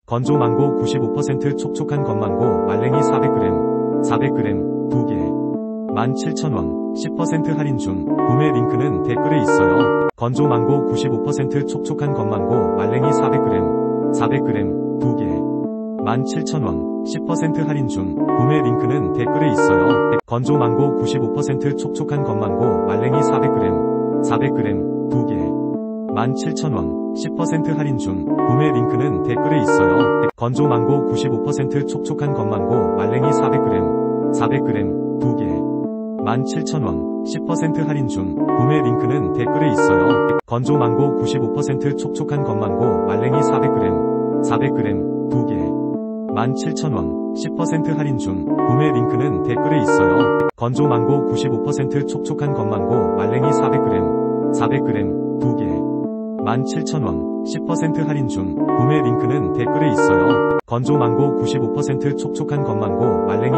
건조 망고 95% 촉촉한 건망고 말랭이 400g 2개 17,000원 10% 할인 중. 구매 링크는 댓글에 있어요. 건조 망고 95% 촉촉한 건망고 말랭이 400g 2개 17,000원 10% 할인 중. 구매 링크는 댓글에 있어요. 건조 망고 95% 촉촉한 건망고 말랭이 400g 2개 17,000원 10% 할인 중. 구매 링크는 댓글에 있어요. 건조 망고 95% 촉촉한 건망고 말랭이 400g 2개 17,000원 10% 할인 중. 구매 링크는 댓글에 있어요. 건조 망고 95% 촉촉한 건망고 말랭이 400g 2개 17,000원 10% 할인 중. 구매 링크는 댓글에 있어요. 건조 망고 95% 촉촉한 건망고 말랭이 400g 2개 17,000원 10% 할인 중. 구매 링크는 댓글에 있어요. 건조 망고 95% 촉촉한 건망고 말랭이